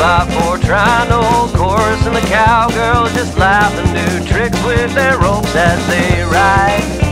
2x4 trying to hold course, and the cowgirls just laugh and do tricks with their ropes as they ride.